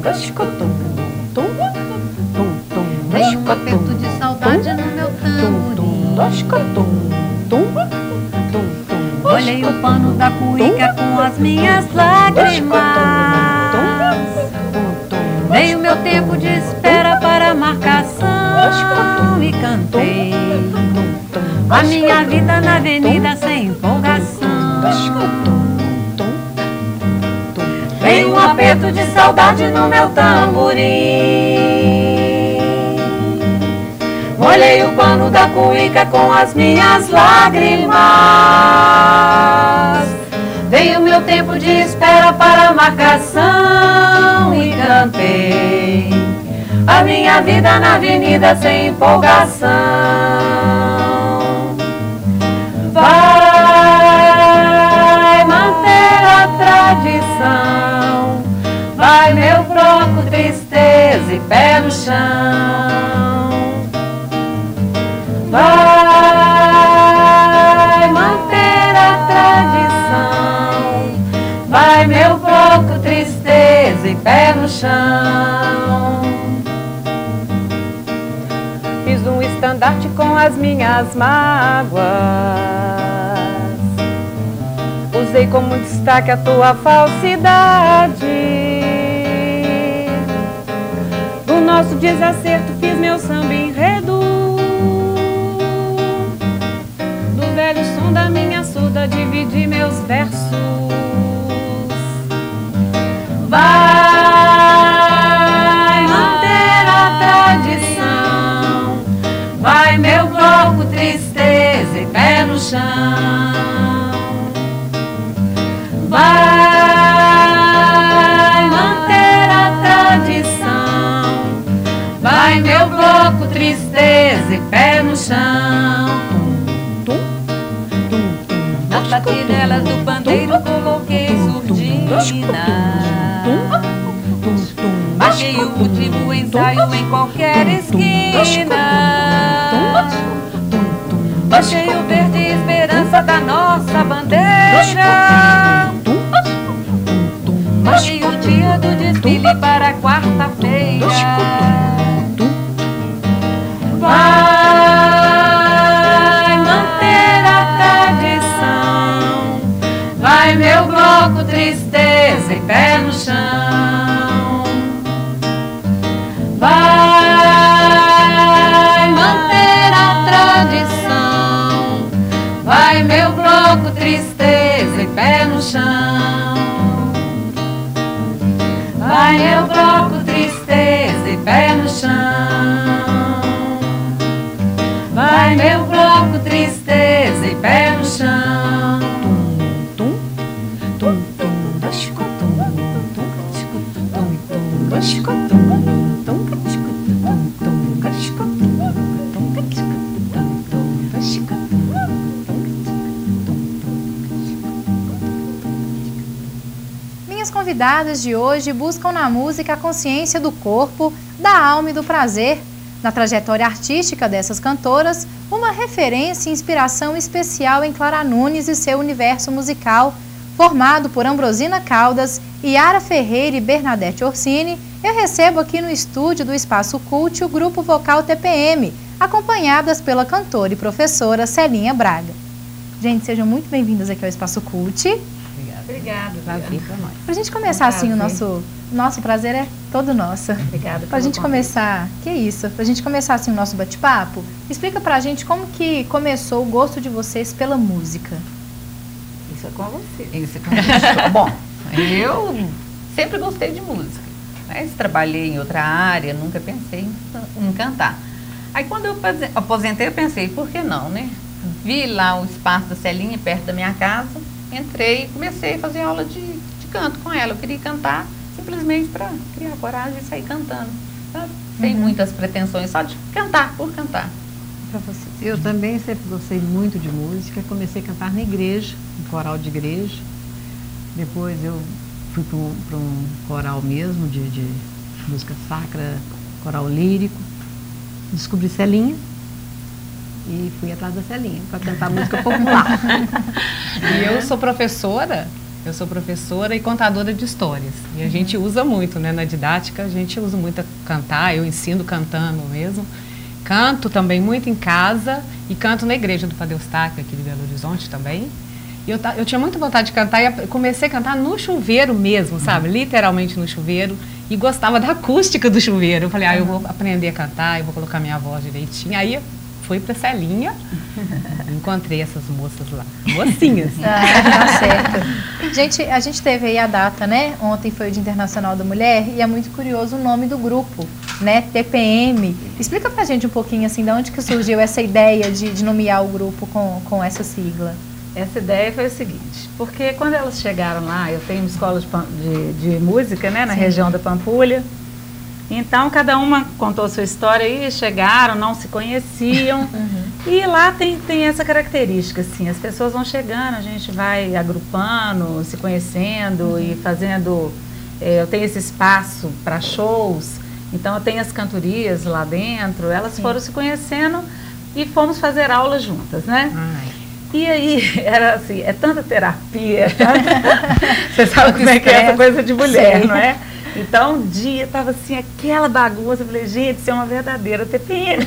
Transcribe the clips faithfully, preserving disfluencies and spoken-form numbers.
Veio um aperto de saudade no meu tamborim. Olhei o pano da cuíca com as minhas lágrimas. Veio meu tempo de espera para a marcação e cantei a minha vida na avenida sem empolgação. Veio um aperto de saudade no meu tamborim. Molhei o pano da cuíca com as minhas lágrimas. Veio meu tempo de espera para a marcação e cantei a minha vida na avenida sem empolgação. Vai manter a tradição, vai meu bloco, tristeza e pé no chão. Vai manter a tradição, vai meu bloco, tristeza e pé no chão. Fiz um estandarte com as minhas mágoas, usei como destaque a tua falsidade. Do nosso desacerto fiz meu samba enredo, do velho som da minha surda dividi meus versos. Vai manter a tradição, vai meu bloco, tristeza e pé no chão. Vai manter a tradição, vai meu bloco, tristeza e pé no chão. Nas batinelas do pandeiro coloquei surdina, baixei o último ensaio em qualquer esquina. Baixei o verde esperança da nossa bandeira. Baixei o dia do desfile para quarta-feira. Vai manter a tradição, vai meu bloco, tristeza e pé no chão. Vai manter a tradição, vai meu bloco, tristeza e pé no chão. Vai meu bloco, tristeza e pé no chão. Vai meu bloco, tristeza e pé no chão. Tum, tum, tum, tum, Minhas convidadas de hoje buscam na música a consciência do corpo, da alma e do prazer. Na trajetória artística dessas cantoras, uma referência e inspiração especial em Clara Nunes e seu universo musical. Formado por Ambrosina Caldas, Yara Ferreira e Bernadette Orsini, eu recebo aqui no estúdio do Espaço Cult o grupo vocal T P M, acompanhadas pela cantora e professora Celinha Braga. Gente, sejam muito bem-vindas aqui ao Espaço Cult. Obrigada. Prazer para nós. Para a gente começar assim, o nosso, nosso prazer é todo nosso. Obrigada. Para a gente começar, que isso? Para a gente começar assim o nosso bate-papo, explica para a gente como que começou o gosto de vocês pela música. Isso é com você. Isso é com você. Bom, eu sempre gostei de música, mas trabalhei em outra área, nunca pensei em, em cantar. Aí quando eu aposentei, eu pensei, por que não, né? Vi lá o espaço da Celinha perto da minha casa, entrei e comecei a fazer aula de, de canto com ela. Eu queria cantar simplesmente para criar coragem e sair cantando, sabe? Sem uhum. muitas pretensões, só de cantar por cantar. Para vocês. Eu também sempre gostei muito de música. Comecei a cantar na igreja, no coral de igreja. Depois eu fui para um, para um coral mesmo de, de música sacra, coral lírico. Descobri Celinha e fui atrás da Celinha para cantar música popular. E eu sou professora Eu sou professora e contadora de histórias. E a uhum. gente usa muito, né? Na didática, a gente usa muito a cantar. Eu ensino cantando mesmo. Canto também muito em casa e canto na igreja do Padre Eustáquio, aqui de Belo Horizonte também. E eu, eu tinha muita vontade de cantar e comecei a cantar no chuveiro mesmo, sabe? Uhum. Literalmente no chuveiro. E gostava da acústica do chuveiro. Eu falei, ah, eu vou aprender a cantar, eu vou colocar minha voz direitinho. Aí fui para Celinha, encontrei essas moças lá, mocinhas. Ah, tá certo. Gente, a gente teve aí a data, né? Ontem foi o Dia Internacional da Mulher e é muito curioso o nome do grupo, né? T P M. Explica pra gente um pouquinho, assim, de onde que surgiu essa ideia de, de nomear o grupo com, com essa sigla. Essa ideia foi o seguinte, porque quando elas chegaram lá, eu tenho uma escola de, de, de música, né? Na Sim. região da Pampulha. Então, cada uma contou sua história e chegaram, não se conheciam. Uhum. E lá tem, tem essa característica, assim, as pessoas vão chegando, a gente vai agrupando, se conhecendo uhum. e fazendo... É, eu tenho esse espaço para shows, então eu tenho as cantorias lá dentro, elas Sim. foram se conhecendo e fomos fazer aulas juntas, né? Ai. E aí, era assim, é tanta terapia, tanta... Você sabe como é que é essa coisa de mulher, Sim. não é? Então, um dia, estava assim, aquela bagunça, eu falei, gente, isso é uma verdadeira T P M.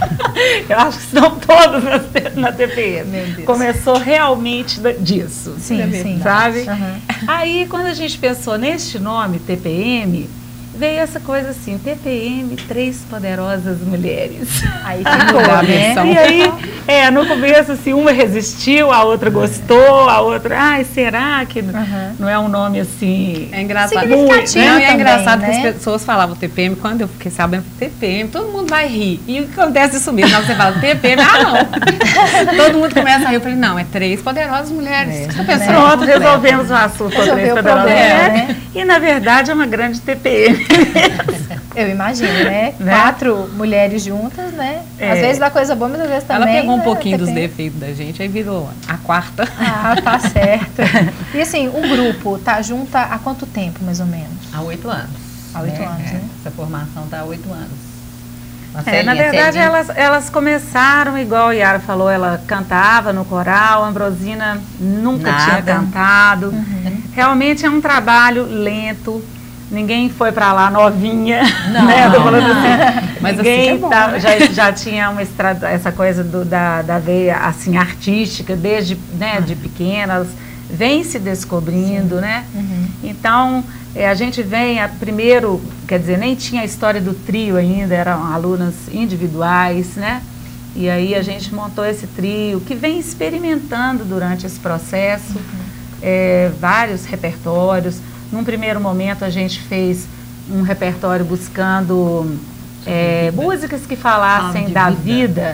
Eu acho que estão todos na T P M. Meu Deus. Começou realmente disso. Sim, sim. Sabe? Uhum. Aí, quando a gente pensou neste nome, T P M, veio essa coisa assim, T P M, Três Poderosas Mulheres. Aí ficou, né? E aí, é, no começo, assim, uma resistiu, a outra gostou, a outra, ai, será que uhum. não é um nome assim... É engraçado. Significativo Não, também, é engraçado né? que as pessoas falavam T P M, quando eu fiquei sabendo T P M, todo mundo vai rir. E acontece isso mesmo, na hora que você fala T P M, ah, não. Todo mundo começa a rir, eu falei, não, é Três Poderosas Mulheres. É. Essa pessoa Pronto, resolvemos o assunto com Três Poderosas Mulheres. Né? E, na verdade, é uma grande T P M. Eu imagino, né? né? Quatro mulheres juntas, né? É. Às vezes dá coisa boa, mas às vezes também... Ela pegou um né? pouquinho T P M. dos defeitos da gente, aí virou a quarta. Ah, tá certo. E assim, o grupo tá junto há quanto tempo, mais ou menos? Há oito anos. Há oito né? anos, é, né? Essa formação está há oito anos. É, na verdade, elas, elas começaram, igual a Yara falou, ela cantava no coral, a Ambrosina nunca Nada. tinha cantado. Uhum. Realmente é um trabalho lento, ninguém foi para lá novinha, Não, né? Eu tô falando não. assim, Mas ninguém assim que é bom, tá- né? já, já tinha uma estrada, essa coisa do, da, da veia assim, artística, desde né, de pequenas, vem se descobrindo, Sim. né? Uhum. Então, é, a gente vem, a, primeiro, quer dizer, nem tinha a história do trio ainda, eram alunas individuais, né? E aí a gente montou esse trio, que vem experimentando durante esse processo, uhum. é, vários repertórios. Num primeiro momento a gente fez um repertório buscando é, músicas que falassem de da vida, vida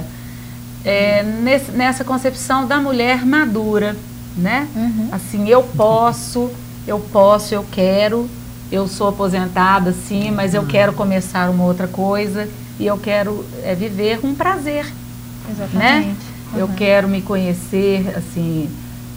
é, nesse, nessa concepção da mulher madura, né? Uhum. Assim, eu posso, eu posso, eu quero, eu sou aposentada sim, mas eu quero começar uma outra coisa e eu quero é, viver com prazer, Exatamente. né? Uhum. Eu quero me conhecer, assim,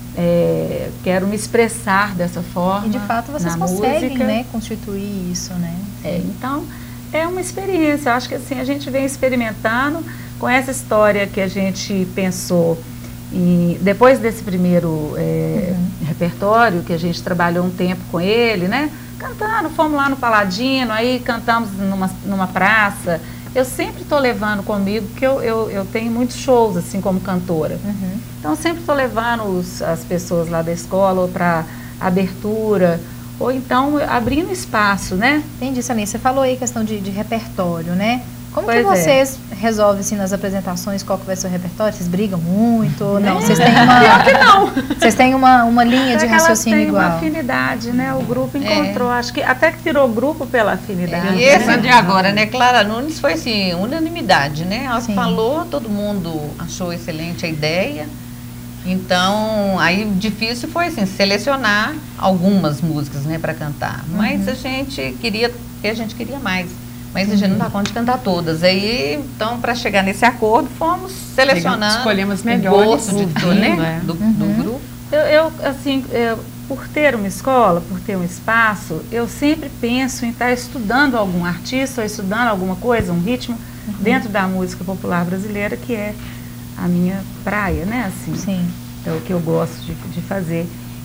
é, quero me expressar dessa forma. E de fato vocês na conseguem, música. né, constituir isso, né? É, então, é uma experiência. Eu acho que assim, a gente vem experimentando com essa história que a gente pensou. E depois desse primeiro é, uhum. repertório, que a gente trabalhou um tempo com ele, né? Cantando, fomos lá no Paladino, aí cantamos numa, numa praça. Eu sempre estou levando comigo, porque eu, eu, eu tenho muitos shows, assim, como cantora. Uhum. Então, sempre estou levando os, as pessoas lá da escola ou para abertura, ou então abrindo espaço, né? Entendi, Saninha. Você falou aí questão de, de repertório, né? Como Pois que vocês resolvem, assim, nas apresentações, qual que vai ser o repertório? Vocês brigam muito ou não? Vocês têm uma... Pior que não. Vocês têm uma, uma linha de Até que elas raciocínio têm uma igual? afinidade, né? O grupo encontrou, acho que até que tirou grupo pela afinidade. E esse né? de agora, né? Clara Nunes foi assim, unanimidade, né? Ela Sim. falou, todo mundo achou excelente a ideia. Então, aí difícil foi assim, selecionar algumas músicas, né, para cantar. Mas Uhum. a gente queria, a gente queria mais. Mas a gente não dá conta de cantar todas. Aí, então, para chegar nesse acordo, fomos selecionando. Escolhemos o melhores, gosto de, ouvindo, né, é. do, Uhum. do grupo. Eu, eu, assim, eu, por ter uma escola, por ter um espaço, eu sempre penso em estar estudando algum artista ou estudando alguma coisa, um ritmo, uhum. dentro da música popular brasileira, que é a minha praia, né? Assim, Sim. é o que eu gosto de, de fazer.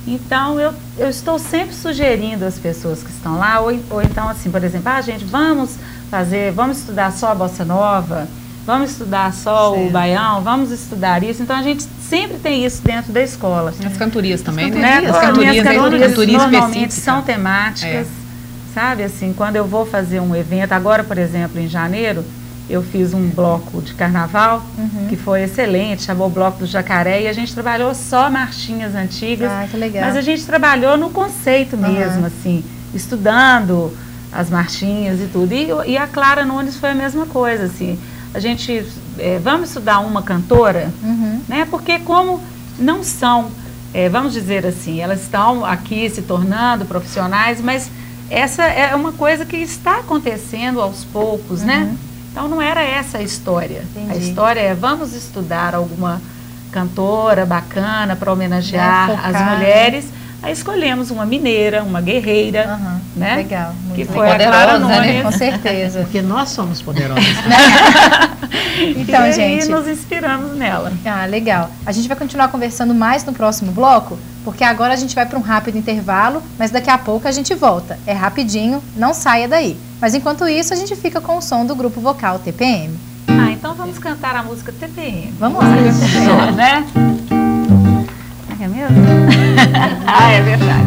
Então, eu, eu estou sempre sugerindo às pessoas que estão lá, ou, ou então assim, por exemplo, ah, gente, vamos fazer, vamos estudar só a bossa nova, vamos estudar só certo. o baião, vamos estudar isso. Então, a gente sempre tem isso dentro da escola. As cantorias também, As né? cantorias, As cantorias, cantorias, cantorias normalmente são temáticas, é. sabe? Assim, quando eu vou fazer um evento, agora, por exemplo, em janeiro, eu fiz um bloco de carnaval, uhum. que foi excelente, chamou o Bloco do Jacaré, e a gente trabalhou só marchinhas antigas. Ah, que legal. Mas a gente trabalhou no conceito mesmo, uhum. assim, estudando as marchinhas e tudo. E, e a Clara Nunes foi a mesma coisa, assim. A gente, é, vamos estudar uma cantora, uhum. né? Porque como não são, é, vamos dizer assim, elas estão aqui se tornando profissionais, mas essa é uma coisa que está acontecendo aos poucos, uhum. né? Então, não era essa a história. Entendi. A história é, vamos estudar alguma cantora bacana para homenagear é, as mulheres. Aí escolhemos uma mineira, uma guerreira, uhum. né? Legal. Muito que foi poderosa, a Clara Nunes. Né? Com certeza. Porque nós somos poderosas. Então, e gente, aí nos inspiramos nela. Ah, legal. A gente vai continuar conversando mais no próximo bloco, porque agora a gente vai para um rápido intervalo, mas daqui a pouco a gente volta. É rapidinho, não saia daí. Mas enquanto isso, a gente fica com o som do grupo vocal T P M. Ah, então vamos cantar a música T P M. Vamos lá. Só, né? É mesmo? Ah, é verdade.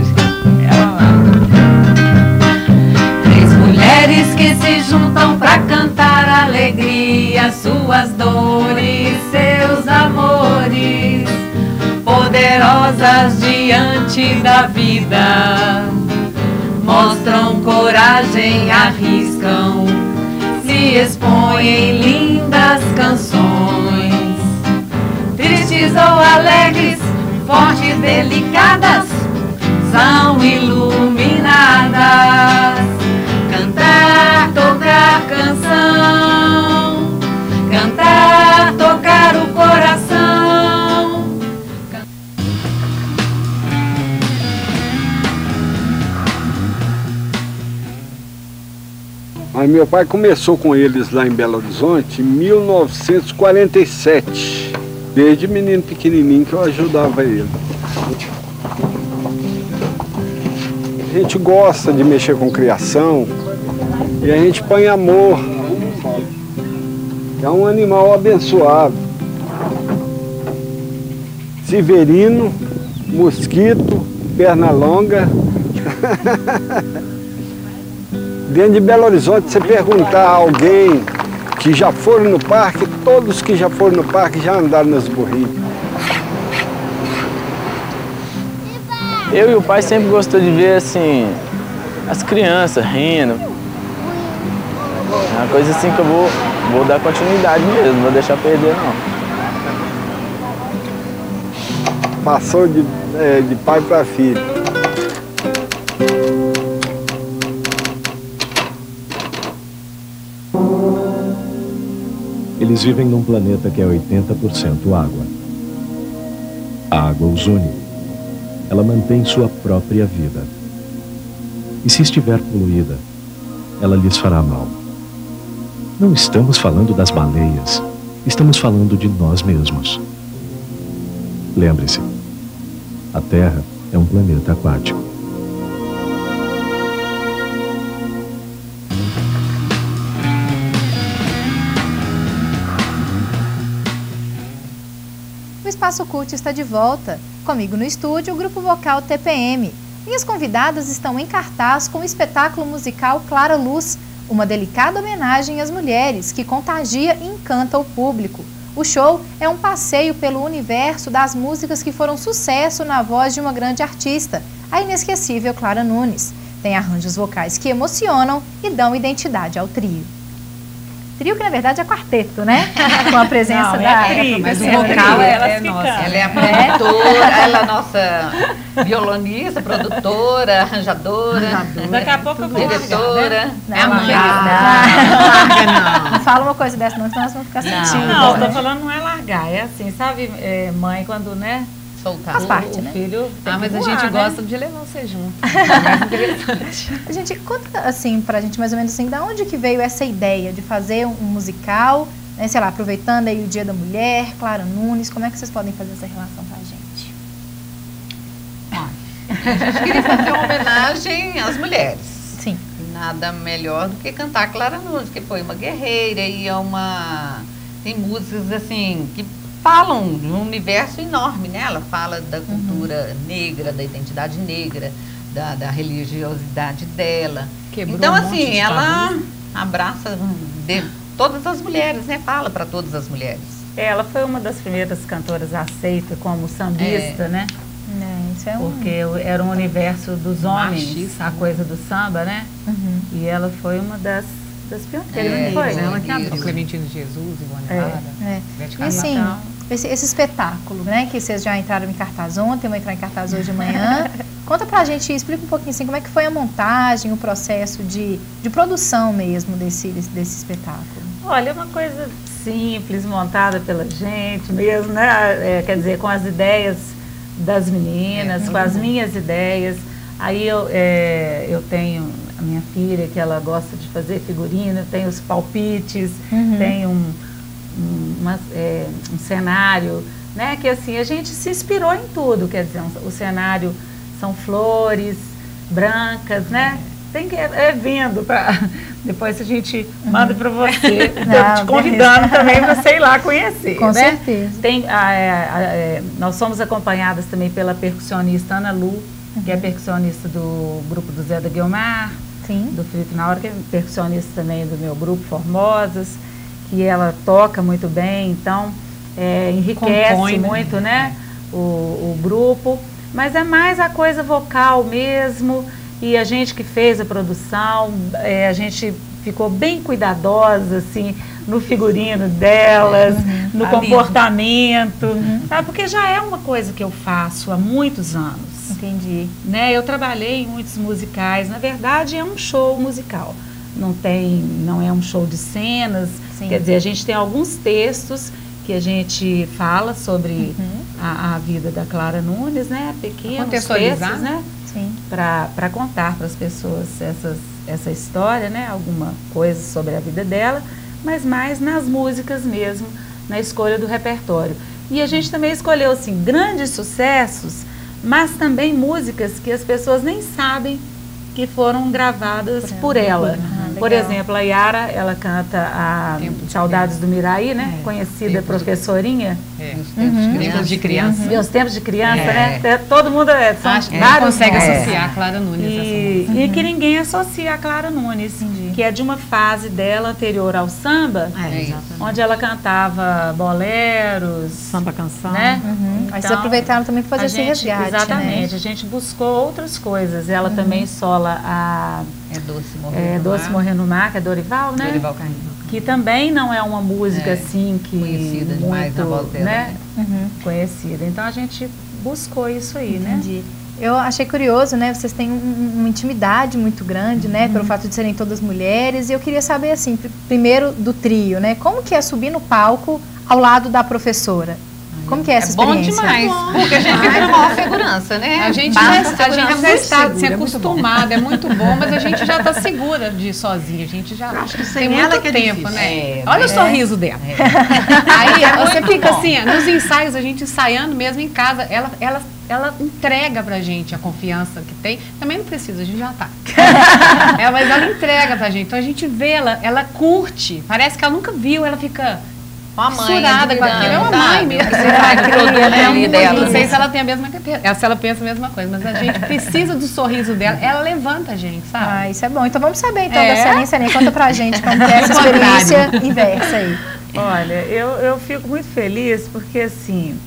Três mulheres que se juntam pra cantar alegria, suas dores, seus amores, poderosas diante da vida, mostram coragem, arriscam, se expõem em lindas canções, tristes ou alegres, fortes, delicadas, são iluminadas. Cantar, tocar canção, cantar, tocar o coração. Aí meu pai começou com eles lá em Belo Horizonte em mil novecentos e quarenta e sete. Desde menino pequenininho que eu ajudava ele. A gente gosta de mexer com criação e a gente põe amor. É um animal abençoado. Severino, mosquito, perna longa. Dentro de Belo Horizonte, você perguntar a alguém que já foram no parque, todos que já foram no parque já andaram nas burrinhas. Eu e o pai sempre gostou de ver, assim, as crianças rindo. É uma coisa assim que eu vou, vou dar continuidade mesmo, não vou deixar perder, não. Passou de, é, de pai para filho. Eles vivem num planeta que é oitenta por cento água. A água os une. Ela mantém sua própria vida. E se estiver poluída, ela lhes fará mal. Não estamos falando das baleias, estamos falando de nós mesmos. Lembre-se, a Terra é um planeta aquático. O Espaço Cult está de volta. Comigo no estúdio, o grupo vocal T P M. Minhas convidadas estão em cartaz com o espetáculo musical Clara Luz, uma delicada homenagem às mulheres que contagia e encanta o público. O show é um passeio pelo universo das músicas que foram sucesso na voz de uma grande artista, a inesquecível Clara Nunes. Tem arranjos vocais que emocionam e dão identidade ao trio. Trio que na verdade é quarteto, né? Com a presença Não, da... É trio, mas o é vocal é, ela é nossa. Ela é a produtora, ela é a nossa violonista, produtora, arranjadora. arranjadora Daqui a pouco eu vou diretora. Não, é a mãe. Não, não fala uma coisa dessa não, senão nós vamos ficar sentindo. Não, eu tô falando não é largar, é assim, sabe, é, mãe, quando, né? Soltar. Faz parte, o, né? O filho tem Ah, mas que a voar, gente né? gosta de levar você junto. É mais interessante. A gente conta assim pra gente mais ou menos assim, da onde que veio essa ideia de fazer um, um musical, né, sei lá, aproveitando aí o Dia da Mulher, Clara Nunes, como é que vocês podem fazer essa relação com a gente? A gente queria fazer uma homenagem às mulheres. Sim. Nada melhor do que cantar Clara Nunes, que foi uma guerreira e é uma... Tem músicas, assim, que falam de um universo enorme, né? Ela fala da cultura uhum. negra, da identidade negra, da, da religiosidade dela. Quebrou então, um assim, monte de ela tabu. abraça de todas as mulheres, né? Fala para todas as mulheres. Ela foi uma das primeiras cantoras aceita como sambista, É. né? É, isso é um... Porque era um universo dos homens, Machista, a coisa do samba, né? Uhum. E ela foi uma das, das pioneiras, É, não foi? foi. Ela que Isso. abriu. Clementino de Jesus, Ivone É. Lara, É. Bete E Carvalho. assim, Então- esse, esse espetáculo, né, que vocês já entraram em cartaz ontem, vão entrar em cartaz hoje de manhã. Conta pra gente, explica um pouquinho assim, como é que foi a montagem, o processo de, de produção mesmo desse, desse, desse espetáculo. Olha, é uma coisa simples, montada pela gente mesmo, né? É, quer dizer, com as ideias das meninas, É, com as minhas ideias. Aí eu, é, eu tenho a minha filha, que ela gosta de fazer figurino, tem os palpites, Uhum. tem um, um, uma, é, um cenário, né? Que assim, a gente se inspirou em tudo, quer dizer, um, o cenário são flores brancas, né? Tem que é, é vendo para depois a gente manda para você, Não, te convidando também para você ir lá conhecer. Com né? certeza. Tem, a, a, a, nós somos acompanhadas também pela percussionista Ana Lu, que é percussionista do grupo do Zé da Guilmar, Sim. do Felipe Naura, que é percussionista também do meu grupo Formosas, que ela toca muito bem, então é, enriquece Compõe, né? muito, né, o, o grupo, mas é mais a coisa vocal mesmo, e a gente que fez a produção, é, a gente ficou bem cuidadosa, assim, no figurino delas, Uhum. no Tá comportamento, tá? Porque já é uma coisa que eu faço há muitos anos. Entendi. Né? Eu trabalhei em muitos musicais, na verdade é um show musical, não tem, não é um show de cenas, Sim. quer dizer, a gente tem alguns textos que a gente fala sobre Uhum. a, a vida da Clara Nunes, né? Pequenos Contextualizar, textos, né? Sim. Para contar para as pessoas essas, essa história, né? Alguma coisa sobre a vida dela, mas mais nas músicas mesmo, na escolha do repertório. E a gente também escolheu, assim, grandes sucessos, mas também músicas que as pessoas nem sabem que foram gravadas por ela. Ah, Por legal. exemplo, a Yara, ela canta a Tempo de Saudades do Miraí, né? É, Conhecida Tempo de- professorinha. É. Nos tempos Uhum. Tempos de criança. Meus tempos de criança, É. né? É, Todo mundo é, são Acho que vários consegue nomes. associar a Clara Nunes a essa E, música. e que ninguém associa a Clara Nunes, Entendi. que é de uma fase dela anterior ao samba, É, isso. exatamente. onde ela cantava boleros, Samba canção. né? Uhum. Aí vocês Então, aproveitaram também para fazer a esse gente, resgate, exatamente, né? a gente buscou outras coisas. Ela também sola a É doce morrer. é, no Doce mar. Morrer no Mar, que é Dorival, né? Dorival Caymmi. Que também não é uma música É, assim que conhecida demais muito, na volta dela, né? né? Uhum. Conhecida. Então a gente buscou isso aí, né? Entendi. Eu achei curioso, né? Vocês têm um- uma intimidade muito grande, né? Pelo fato de serem todas mulheres. E eu queria saber, assim, pr- primeiro do trio, né? Como que é subir no palco ao lado da professora? Como que é essa É bom experiência? demais, porque a gente fica com maior segurança, né? A gente Passa já, a segurança. gente já Muito está segura, se é muito bom. acostumada, é muito bom, mas a gente já está segura de ir sozinha. A gente já Acho que tem sem muito ela que é tempo, difícil. né? É, Olha mas o sorriso dela. É. Aí você muito fica bom. assim, nos ensaios, a gente ensaiando mesmo em casa, ela, ela, ela entrega pra gente a confiança que tem. Também não precisa, a gente já tá. É, mas ela entrega pra gente. Então a gente vê ela, ela curte. Parece que ela nunca viu, ela fica Uma mãe fissurada com aquilo. É uma mãe sabe? mesmo. Você faz o produto É ali muito dela. Não sei se ela tem a mesma se ela pensa a mesma coisa, mas a gente precisa do sorriso dela. Ela levanta a gente, sabe? Ah, isso é bom. Então vamos saber, então, É? da Celinha. Celinha, conta pra gente como que é essa O contrário. experiência inversa aí. Olha, eu, eu fico muito feliz porque, assim,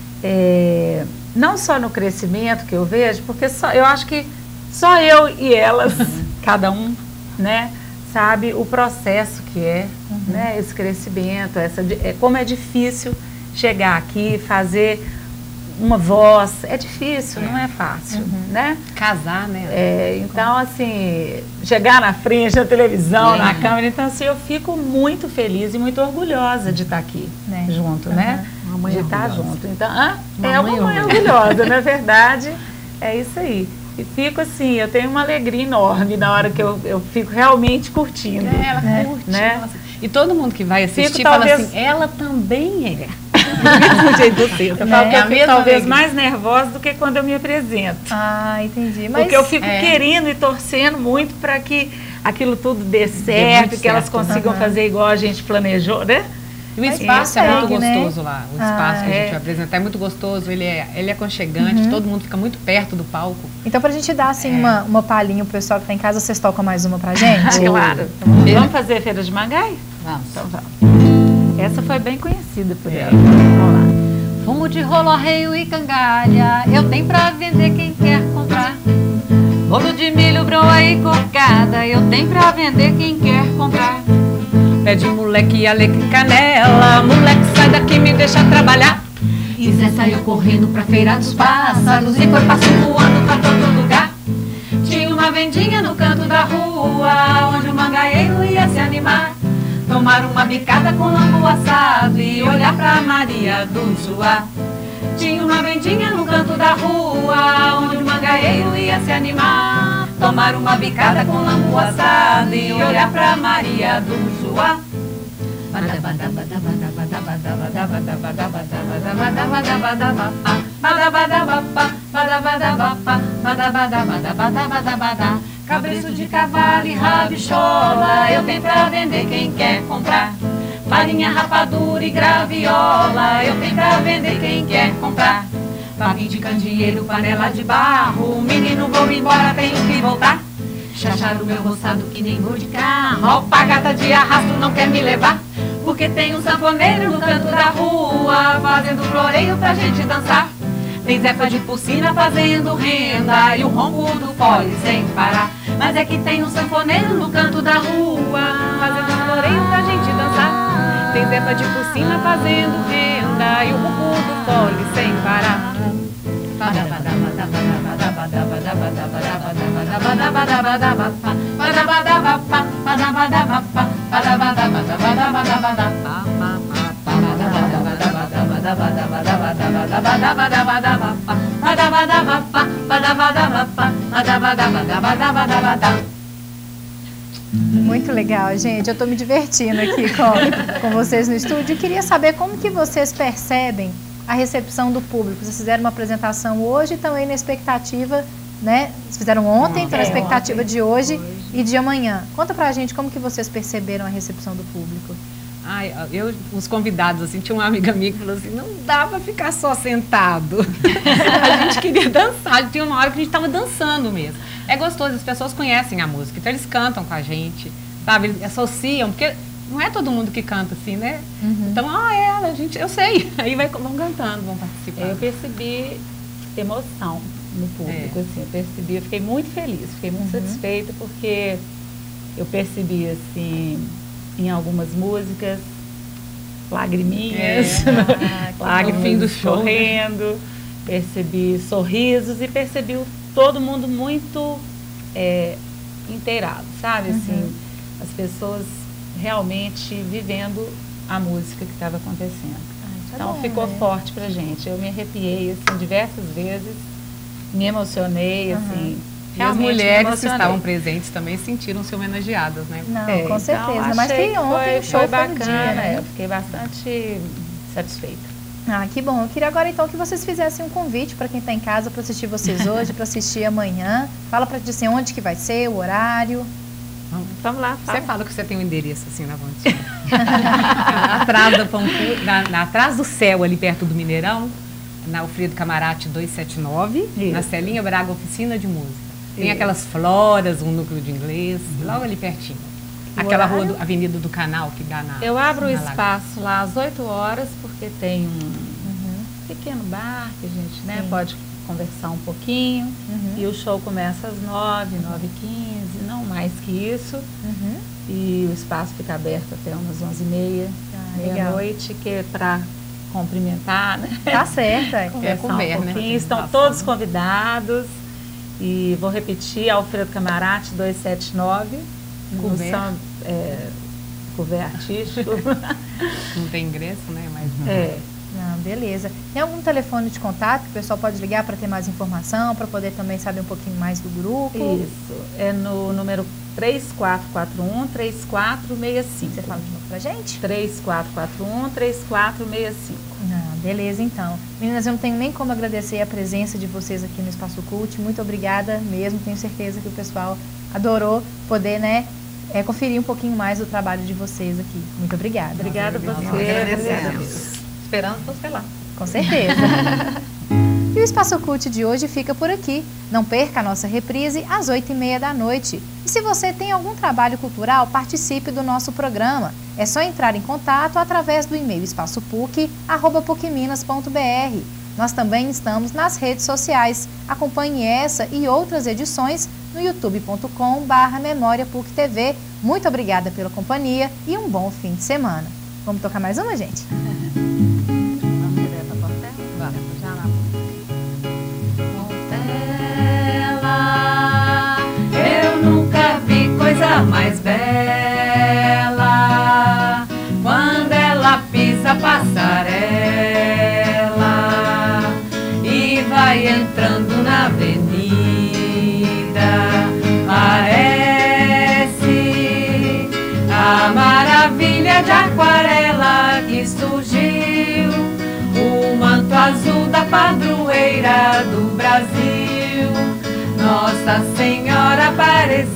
é, não só no crescimento que eu vejo, porque só, eu acho que só eu e elas, cada um, né, sabe o processo que é, né, esse crescimento, essa, di- é, como é difícil chegar aqui, fazer uma voz, é difícil, não é fácil, né? Casar, né? É, então, assim, chegar na frente da televisão, É. na câmera, então, assim, eu fico muito feliz e muito orgulhosa de estar aqui Né? junto, né? Uma mãe de estar orgulhosa. junto. Então, ah, Uma é mãe uma mãe orgulhosa. orgulhosa, na verdade, é isso aí. E fico assim, eu tenho uma alegria enorme na hora que eu, eu fico realmente curtindo. É, ela curte. Né? Nossa. E todo mundo que vai assistir Fico, fala talvez- assim, ela também é. mesmo jeito de você. Eu Né? falo que É eu a fico mesma talvez alegria. mais nervosa do que quando eu me apresento. Ah, entendi. Mas, Porque eu fico é. querendo e torcendo muito para que aquilo tudo dê certo, que elas certo. consigam Uhum. fazer igual a gente planejou, né? E o Mas espaço é muito consegue, né? gostoso lá. O espaço Ah, que a gente é. vai apresentar é muito gostoso, ele é, ele é aconchegante, todo mundo fica muito perto do palco. Então, pra gente dar assim É. uma, uma palhinha pro pessoal que tá em casa, vocês tocam mais uma pra gente? Claro. Feira- Vamos fazer Feira de Mangai? Vamos. Então vamos. Essa foi bem conhecida por ela. Vamos lá. Fumo de rolo, arreio e cangalha, eu tenho pra vender quem quer comprar. Bolo de milho, broa e cocada, eu tenho pra vender quem quer comprar. Pé de moleque, alecrim, canela, moleque sai daqui, me deixa trabalhar. E Zé saiu correndo pra feira dos pássaros e foi passando voando pra todo lugar. Tinha uma vendinha no canto da rua, onde o mangaeiro ia se animar. Tomar uma bicada com lambu assado e olhar pra Maria do Suá. Tinha uma vendinha no canto da rua, onde o mangaeiro ia se animar. Tomar uma bicada com lambu assado e olhar pra Maria do Suá. Cabresto de cavalo e rabichola, eu tenho pra vender quem quer comprar. Farinha, rapadura e graviola, eu tenho pra vender quem quer comprar. Paguinho de candeeiro, panela de barro, menino, vou embora, tenho que voltar. Chachar o meu roçado que nem vou de carro, alpagata de arrasto não quer me levar. Porque tem um sanfoneiro no canto da rua, fazendo floreio pra gente dançar. Tem Zefa de Porcina fazendo renda e o ronco do fole sem parar. Mas é que tem um sanfoneiro no canto da rua, fazendo floreio pra gente dançar. Tem Zefa de Porcina fazendo renda e o ronco do fole sem parar. Muito legal, gente. Eu estou me divertindo aqui com, com vocês no estúdio. Eu queria saber como que vocês percebem a recepção do público. Vocês fizeram uma apresentação hoje e também na expectativa, né? Vocês fizeram ontem, então na expectativa de hoje, hoje e de amanhã. Conta pra gente como que vocês perceberam a recepção do público. Ai, eu, os convidados, assim, tinha uma amiga minha que falou assim, não dá pra ficar só sentado. A gente queria dançar, tinha uma hora que a gente estava dançando mesmo. É gostoso, as pessoas conhecem a música, então eles cantam com a gente, sabe? Eles associam, porque não é todo mundo que canta assim, né? Uhum. Então, ah, ela, a gente, eu sei. Aí vai, vão cantando, vão participar. Eu percebi emoção no público, é. assim, eu percebi, eu fiquei muito feliz, fiquei muito uhum. satisfeita, porque eu percebi, assim, em algumas músicas, lagriminhas, é. ah, lágrimas escorrendo, percebi sorrisos e percebi todo mundo muito é, inteirado, sabe? Uhum. Assim, as pessoas realmente vivendo a música que estava acontecendo. Ah, então bom, ficou né? forte pra gente. Eu me arrepiei assim, diversas vezes, me emocionei, uhum. assim. E as mulheres que estavam presentes também sentiram-se homenageadas, né? Não, é, com certeza. Então, mas tem ontem o show foi bacana, foi dia, né? Eu fiquei bastante satisfeita. Ah, que bom. Eu queria agora então que vocês fizessem um convite para quem está em casa para assistir vocês hoje, para assistir amanhã. Fala para dizer onde que vai ser, o horário. Vamos, Vamos lá. Fala. Você fala que você tem um endereço assim na Vontinha. atrás, da Pampulha, na, na, atrás do céu, ali perto do Mineirão, na Alfredo Camarate duzentos e setenta e nove, Isso. na Celinha Braga, oficina de música. Tem Isso. aquelas floras, um núcleo de inglês, uhum. logo ali pertinho. O Aquela horário? rua, do, Avenida do Canal que dá na... Eu abro o espaço lá às oito horas, porque tem um uhum. pequeno bar que a gente né, pode conversar um pouquinho. Uhum. E o show começa às nove, nove e quinze, não mais que isso. Uhum. E o espaço fica aberto até umas onze e meia, ah, meia-noite, que é para cumprimentar, né? Tá certo, é. Conversar é comer, um pouquinho. Né? Estão todos convidados. E vou repetir, Alfredo Camarate duzentos e setenta e nove. Couvert. É, couvert artístico. Não tem ingresso, né? Mas... É. Não, beleza. Tem algum telefone de contato que o pessoal pode ligar para ter mais informação, para poder também saber um pouquinho mais do grupo? Isso. É no número três quatro quatro um, três quatro seis cinco. Você fala de novo pra gente? três quatro quatro um, três quatro seis cinco. Ah, beleza, então. Meninas, eu não tenho nem como agradecer a presença de vocês aqui no Espaço Cult. Muito obrigada mesmo. Tenho certeza que o pessoal adorou poder, né, é, conferir um pouquinho mais do trabalho de vocês aqui. Muito obrigada. Obrigada a você. Agradecemos. Esperamos você lá. Com certeza. E o Espaço Cult de hoje fica por aqui. Não perca a nossa reprise às oito e meia da noite. E se você tem algum trabalho cultural, participe do nosso programa. É só entrar em contato através do e-mail espaçopuc arroba pucminas ponto br. Nós também estamos nas redes sociais. Acompanhe essa e outras edições no youtube ponto com barra memória puc T V. Muito obrigada pela companhia e um bom fim de semana. Vamos tocar mais uma, gente? Vamos direto à Portela? Vamos. Já na Eu nunca vi coisa mais bela quando ela pisa a passarela e vai entrando na avenida. Parece a maravilha de aquarela que surgiu, o manto azul da padroeira do Brasil, Nossa Senhora Aparecida,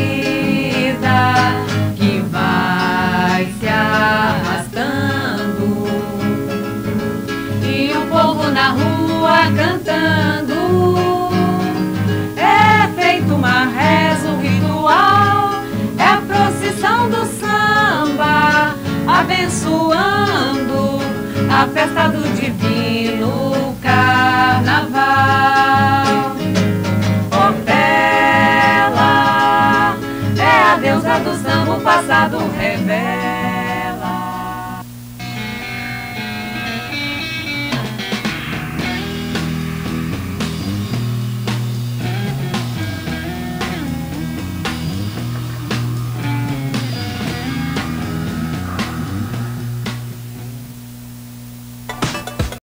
que vai se arrastando e o povo na rua cantando. É feito uma reza, um ritual, é a procissão do samba, abençoando a festa do divino carnaval. Portela é a deusa do samba, o passado revela